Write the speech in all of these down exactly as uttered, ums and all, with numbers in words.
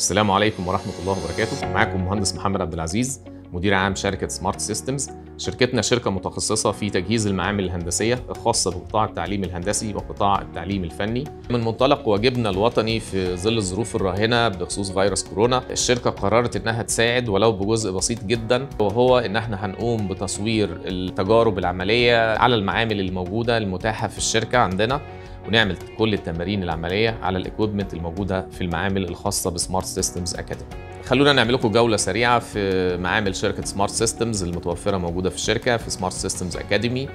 السلام عليكم ورحمة الله وبركاته. معاكم مهندس محمد عبد العزيز، مدير عام شركة سمارت سيستمز. شركتنا شركة متخصصة في تجهيز المعامل الهندسية الخاصة بقطاع التعليم الهندسي وقطاع التعليم الفني. من منطلق واجبنا الوطني في ظل الظروف الراهنة بخصوص فيروس كورونا، الشركة قررت انها تساعد ولو بجزء بسيط جدا، وهو ان احنا هنقوم بتصوير التجارب العملية على المعامل الموجودة المتاحة في الشركة عندنا، ونعمل كل التمارين العملية على الاكويبمنت الموجودة في المعامل الخاصة بسمارت سيستمز أكاديمي. خلونا نعمل لكم جولة سريعة في معامل شركة سمارت سيستمز المتوفرة موجودة في الشركة في سمارت سيستمز أكاديمي.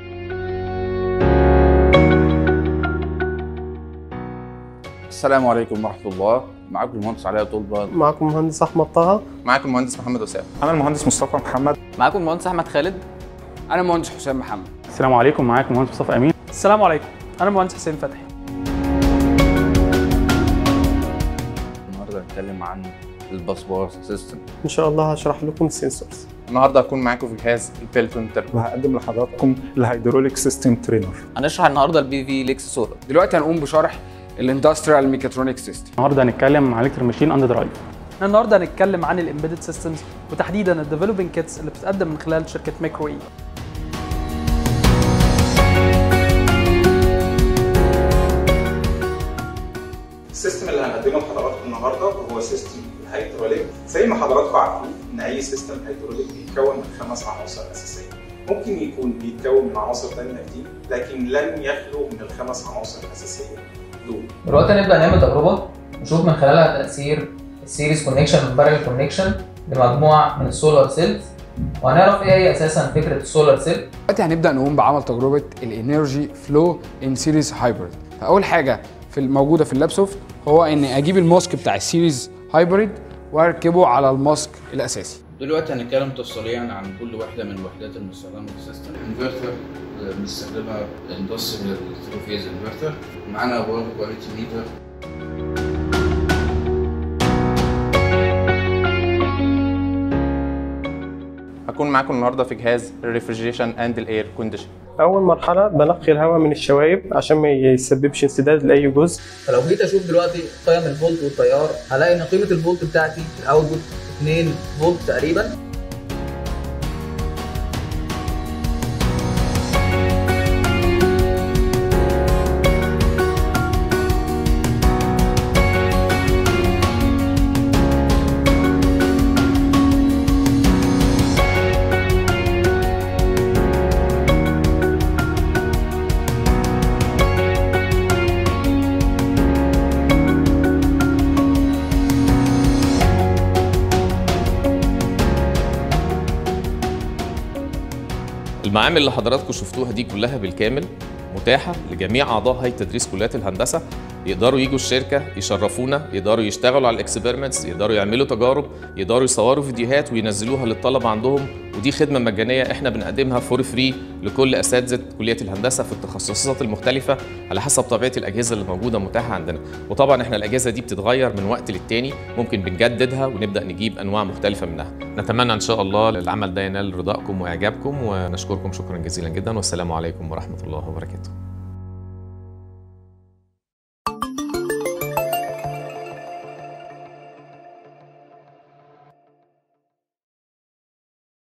السلام عليكم ورحمة الله. معاكم المهندس علاء طلبة. معاكم المهندس أحمد طه. معاكم المهندس محمد أسامة. أنا المهندس مصطفى محمد. معاكم المهندس أحمد خالد. أنا المهندس حسام محمد. السلام عليكم. معاكم المهندس مصطفى أمين. السلام عليكم. أنا المهندس حسين فتحي. النهارده هنتكلم عن الباسبور سيستم. إن شاء الله هشرح لكم السنسورز. النهارده هكون معاكم في جهاز البيلتون، وهقدم لحضراتكم الهيدروليك سيستم ترينر. هنشرح النهارده البي في ليكس سولار. دلوقتي هنقوم بشرح الاندستريال ميكاترونيك سيستم. النهارده هنتكلم عن الكتريك ماشين اند درايف. النهارده هنتكلم عن الامبيدد سيستمز وتحديدا الديفلوبينج كيتس اللي بتتقدم من خلال شركه ميكرو اي. السيستم اللي هنقدمه لحضراتكم النهارده هو سيستم الهيدروليك. زي ما حضراتكم عارفين ان اي سيستم هيدروليك بيتكون من خمس عناصر اساسيه. ممكن يكون بيتكون من عناصر ثانيه كتير، لكن لن يخلو من الخمس عناصر الاساسيه دول. دلوقتي هنبدا نعمل تجربه نشوف من خلالها تاثير السيريز كونكشن والبارل كونكشن لمجموعه من السولار سيلز، وهنعرف ايه هي اساسا فكره السولار سيل. دلوقتي هنبدا نقوم بعمل تجربه الانرجي فلو ان سيريز هايبريد. فاول حاجه في الموجوده في اللاب سوفت هو ان اجيب الماسك بتاع السيريز هايبريد واركبه على الماسك الاساسي. دلوقتي هنتكلم تفصيليا عن كل وحده من الوحدات المستخدمه في السيستم. انفرتر بنستخدمها اندستريال ثرو فيز انفرتر. معانا باور كواليتي ميتر. هكون معاكم النهارده في جهاز الريفريجريشن اند الاير كونديشن. أول مرحلة بنقي الهواء من الشوايب عشان ما يسببش انسداد لأي جزء. فلو جيت اشوف دلوقتي قيم الفولت والتيار، هلاقي ان قيمه الفولت بتاعتي الاوتبوت اتنين فولت تقريبا. المعامل اللي حضراتكم شفتوها دي كلها بالكامل متاحة لجميع أعضاء هيئة تدريس كليات الهندسة. يقدروا يجوا الشركة يشرفونا، يقدروا يشتغلوا على الاكسبيرمنتس، يقدروا يعملوا تجارب، يقدروا يصوروا فيديوهات وينزلوها للطلبة عندهم. ودي خدمة مجانية احنا بنقدمها فور فري لكل أساتذة كلية الهندسة في التخصصات المختلفة على حسب طبيعة الأجهزة اللي موجودة متاحة عندنا. وطبعا احنا الأجهزة دي بتتغير من وقت للتاني، ممكن بنجددها ونبدأ نجيب أنواع مختلفة منها. نتمنى إن شاء الله العمل ده ينال رضاكم وإعجابكم، ونشكركم شكرا جزيلا جدا، والسلام عليكم ورحمة الله وبركاته.